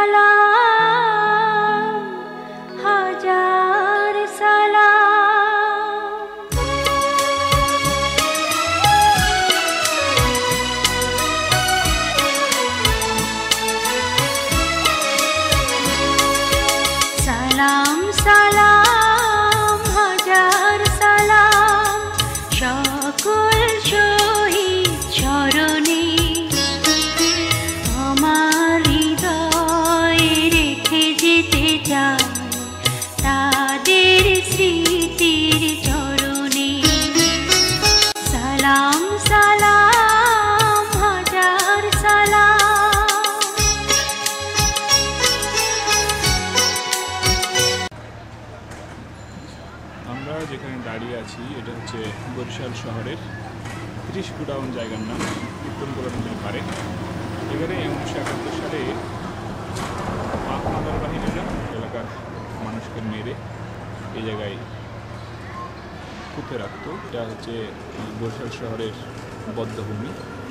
সালাম হাজার সালাম। সালাম সালাম হাজার সালাম সকল শহীদ স্মরণে, আমার হৃদয়ে রেখে যেতে চাই তাদের স্মৃতির চরণে। সালাম সালাম হাজার সালাম। আমরা যেখানে দাঁড়িয়ে আছি এটা হচ্ছে বরিশাল শহরের 30 গোডাউন জায়গার নাম কীর্তনখোলা নদীর পাড়ে। এখানে 1971 সালে পাক হানাদার বাহিনীরা এলাকার মানুষকে মেরে এই জায়গায় পুঁতে রাখতো। এটা হচ্ছে বরিশাল শহরের বধ্যভূমি।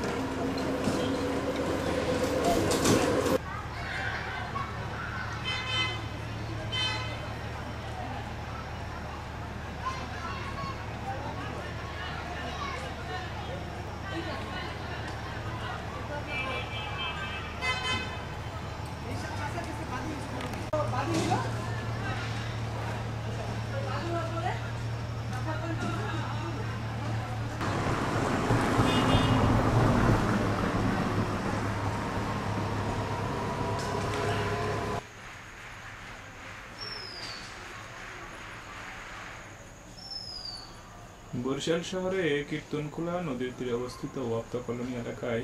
বরিশাল শহরে কীর্তনখোলা নদীর তীরে অবস্থিত ওয়াপ্তা কলোনি এলাকায়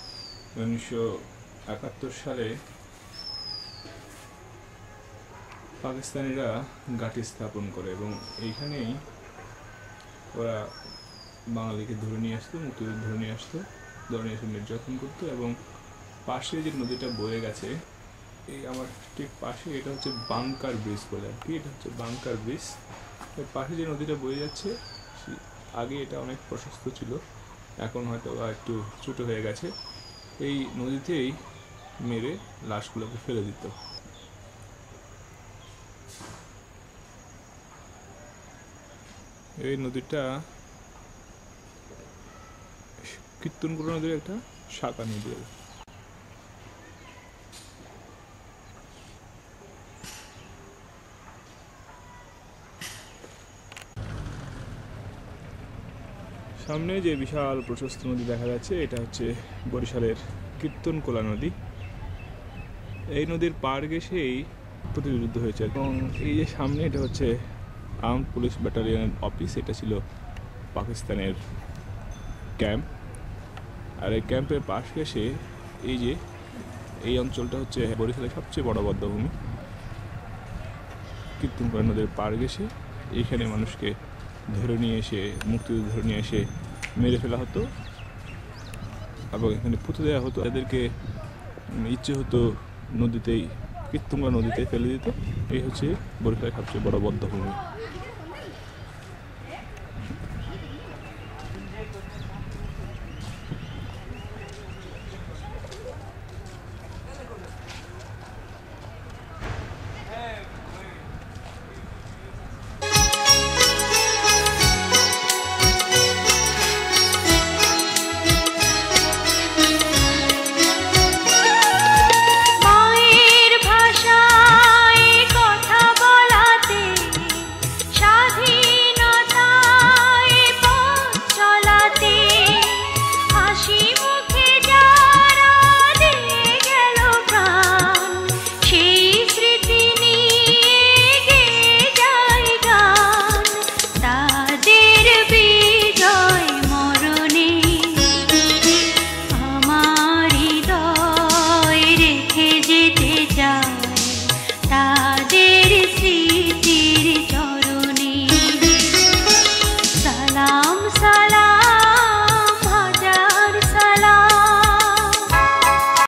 1971 সালে পাকিস্তানিরা ঘাঁটি স্থাপন করে এবং এইখানেই ওরা বাঙালিকে ধরে নিয়ে আসতো, মুক্তিযুদ্ধ ধরে নিয়ে আসতো, ধরে নিয়ে এসে নির্যাতন করতো। এবং পাশে যে নদীটা বয়ে গেছে এই আমার ঠিক পাশে, এটা হচ্ছে বাংকার ব্রিজ বলে আর কি। এটা হচ্ছে বাংকার ব্রিজ। এর পাশে যে নদীটা বয়ে যাচ্ছে আগে এটা অনেক প্রশস্ত ছিল, এখন হয়তো একটু ছোট হয়ে গেছে। এই নদীতেই মেরে লাশগুলোকে ফেলে দিত। এই নদীটা কীর্তনখোলা নদীর একটা শাখা নদী। সামনে যে বিশাল প্রশস্ত নদী দেখা যাচ্ছে এটা হচ্ছে বরিশালের কীর্তনখোলা নদী। এই নদীর পাড় ঘেঁষেই প্রতিযুদ্ধ হয়েছে এবং এই যে সামনে এটা হচ্ছে আর্মড পুলিশ ব্যাটালিয়নের অফিস। এটা ছিল পাকিস্তানের ক্যাম্প। আর এই ক্যাম্পের পাশ ঘেঁষে এই অঞ্চলটা হচ্ছে বরিশালের সবচেয়ে বড় বধ্যভূমি। কীর্তনখোলা নদীর পাড় ঘেঁষে এইখানে মানুষকে ধরে নিয়ে এসে, মুক্তিযুদ্ধ ধরে নিয়ে এসে মেরে ফেলা হতো এবং এখানে পুঁতে দেওয়া হতো। এদেরকে ইচ্ছে হতো নদীতেই, কীর্তনখোলা নদীতে ফেলে দিত। এই হচ্ছে বরিশালের সবচেয়ে বড় বধ্যভূমি।